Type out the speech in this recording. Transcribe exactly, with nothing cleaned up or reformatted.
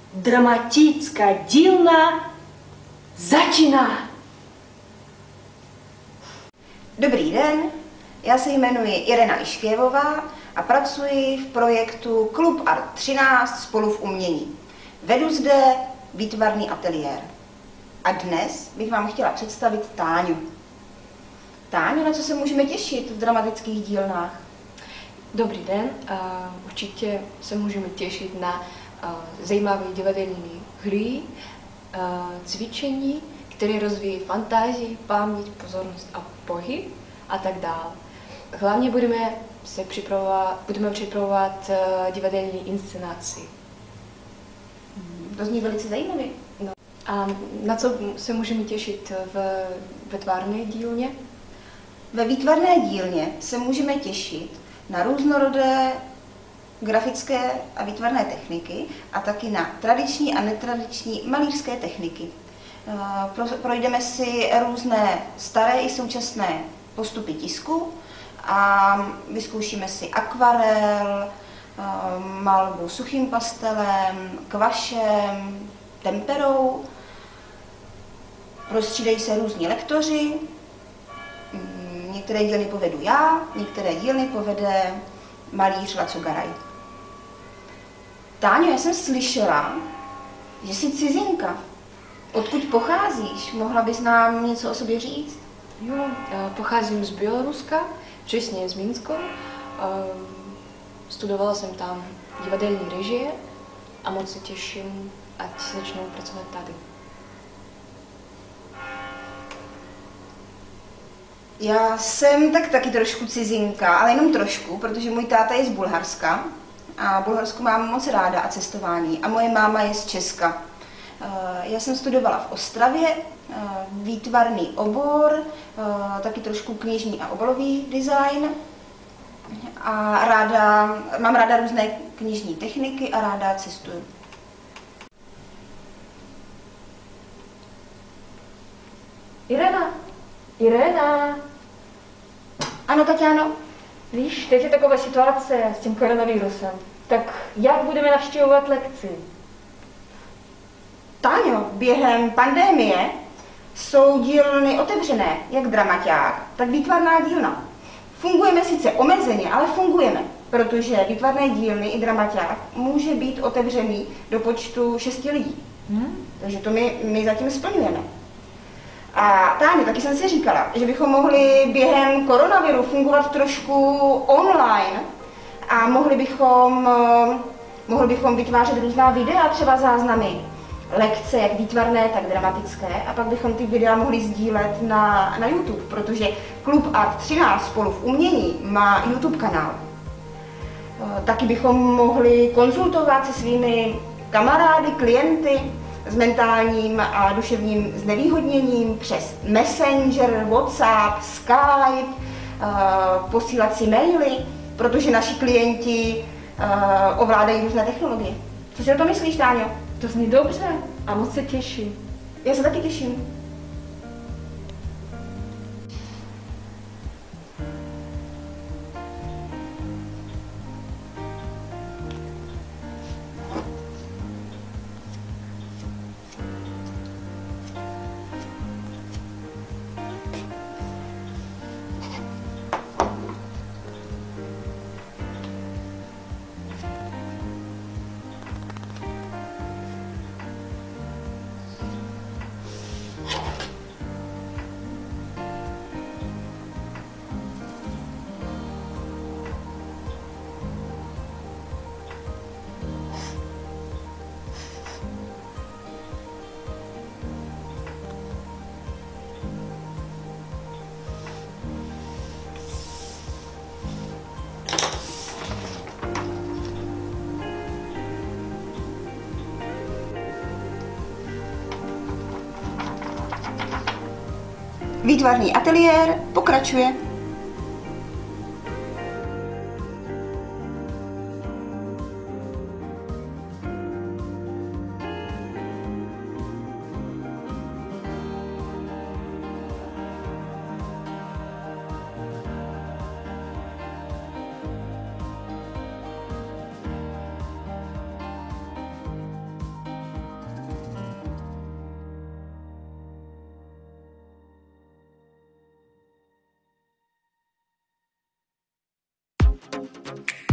Dramatická dílna začíná. Dobrý den, já se jmenuji Irena Iškěvová a pracuji v projektu Klub Art třináct spolu v umění. Vedu zde výtvarný ateliér. A dnes bych vám chtěla představit Táňu. Táňu, na co se můžeme těšit v dramatických dílnách? Dobrý den, uh, určitě se můžeme těšit na uh, zajímavé divadelní hry, uh, cvičení, které rozvíjí fantázii, paměť, pozornost a pohyb a tak dále. Hlavně budeme se připravovat, budeme připravovat uh, divadelní inscenaci. To zní velice zajímavě. No. A na co se můžeme těšit v výtvarné dílně? Ve výtvarné dílně se můžeme těšit na různorodé grafické a výtvarné techniky a taky na tradiční a netradiční malířské techniky. Projdeme si různé staré i současné postupy tisku a vyzkoušíme si akvarel, malbu suchým pastelem, kvašem, temperou. Prostřídají se různí lektoři. Některé dílny povedu já, některé dílny povede malíř Laco Garaj. Táňo, já jsem slyšela, že jsi cizinka. Odkud pocházíš? Mohla bys nám něco o sobě říct? Jo, pocházím z Běloruska, přesně z Minska. Studovala jsem tam divadelní režie a moc se těším, ať začnu pracovat tady. Já jsem tak taky trošku cizinka, ale jenom trošku, protože můj táta je z Bulharska a Bulharsko mám moc ráda a cestování a moje máma je z Česka. Já jsem studovala v Ostravě, výtvarný obor, taky trošku knižní a obalový design a ráda, mám ráda různé knižní techniky a ráda cestuju. Irena, Irena. Ano, Tatiano? Víš, teď je taková situace s tím koronavirusem. Tak jak budeme navštěvovat lekci? Táňo, během pandemie jsou dílny otevřené, jak dramaťák, tak výtvarná dílna. Fungujeme sice omezeně, ale fungujeme, protože výtvarné dílny i dramaťák může být otevřený do počtu šesti lidí. Hmm? Takže to my, my zatím splňujeme. A Táňo, taky jsem si říkala, že bychom mohli během koronaviru fungovat trošku online a mohli bychom, mohli bychom vytvářet různá videa, třeba záznamy lekce, jak výtvarné, tak dramatické, a pak bychom ty videa mohli sdílet na, na YouTube, protože Klub Art třináct spolu v umění má YouTube kanál. Taky bychom mohli konzultovat se svými kamarády, klienty s mentálním a duševním znevýhodněním přes Messenger, WhatsApp, Skype, posílat si maily, protože naši klienti ovládají různé technologie. Co si o to myslíš, Táňo? To zní dobře a moc se těším. Já se taky těším. Výtvarný ateliér pokračuje. Thank you.